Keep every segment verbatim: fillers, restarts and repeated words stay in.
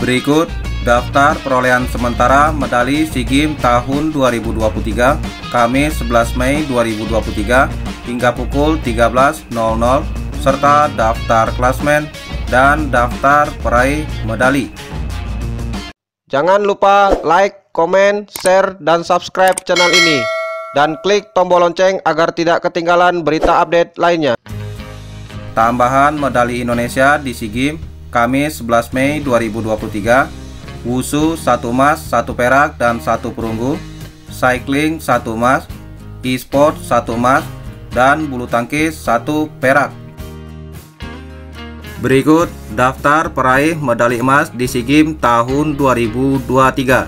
Berikut daftar perolehan sementara medali SEA Games tahun dua ribu dua puluh tiga, Kamis sebelas Mei dua ribu dua puluh tiga hingga pukul tiga belas nol nol, serta daftar klasmen dan daftar peraih medali. Jangan lupa like, komen, share, dan subscribe channel ini, dan klik tombol lonceng agar tidak ketinggalan berita update lainnya. Tambahan medali Indonesia di SEA Games Kamis sebelas Mei dua ribu dua puluh tiga, Wushu satu emas, satu perak, dan satu perunggu, Cycling satu emas, E-sport satu emas, dan bulu tangkis satu perak. Berikut daftar peraih medali emas di SEA Games tahun dua ribu dua puluh tiga.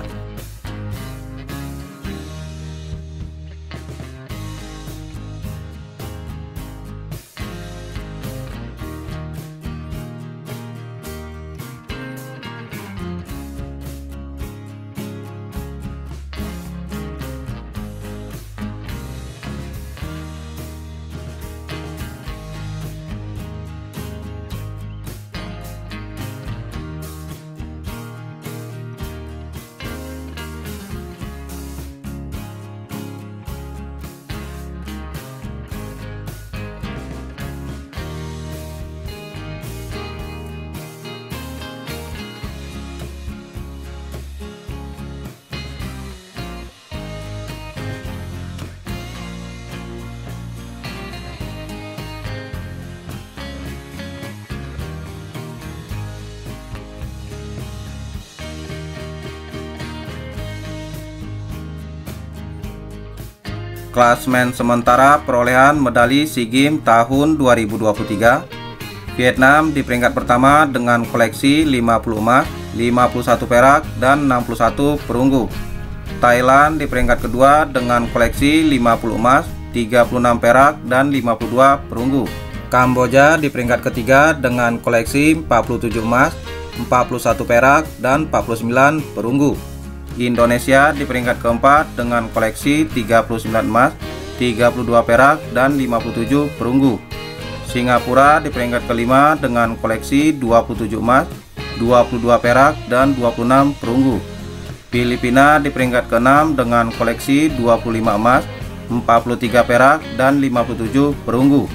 Klasmen sementara perolehan medali SEA Games tahun dua ribu dua puluh tiga. Vietnam di peringkat pertama dengan koleksi lima puluh emas, lima puluh satu perak, dan enam puluh satu perunggu. Thailand di peringkat kedua dengan koleksi lima puluh emas, tiga puluh enam perak, dan lima puluh dua perunggu. Kamboja di peringkat ketiga dengan koleksi empat puluh tujuh emas, empat puluh satu perak, dan empat puluh sembilan perunggu. Indonesia di peringkat keempat dengan koleksi tiga puluh sembilan emas, tiga puluh dua perak, dan lima puluh tujuh perunggu. Singapura di peringkat kelima dengan koleksi dua puluh tujuh emas, dua puluh dua perak, dan dua puluh enam perunggu. Filipina di peringkat keenam dengan koleksi dua puluh lima emas, empat puluh tiga perak, dan lima puluh tujuh perunggu.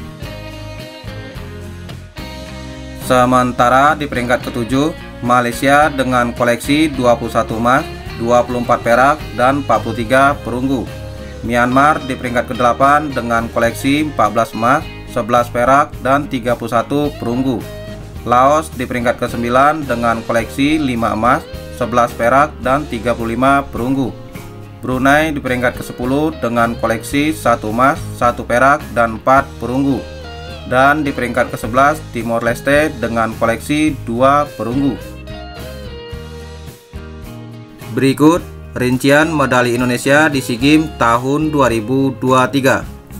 Sementara di peringkat ketujuh, Malaysia dengan koleksi dua puluh satu emas, dua puluh empat perak, dan empat puluh tiga perunggu. Myanmar di peringkat kedelapan dengan koleksi empat belas emas, sebelas perak, dan tiga puluh satu perunggu. Laos di peringkat kesembilan dengan koleksi lima emas, sebelas perak, dan tiga puluh lima perunggu. Brunei di peringkat kesepuluh dengan koleksi satu emas, satu perak, dan empat perunggu. Dan di peringkat kesebelas Timor Leste dengan koleksi dua perunggu. Berikut rincian medali Indonesia di SEA Games tahun dua ribu dua puluh tiga.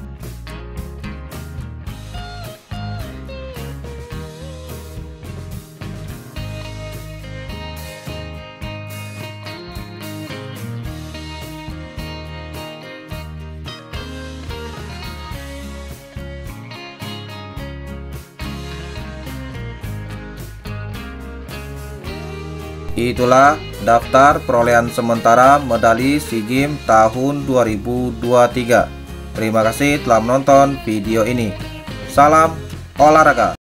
Itulah daftar perolehan sementara medali SEA Games tahun dua ribu dua puluh tiga. Terima kasih telah menonton video ini. Salam olahraga.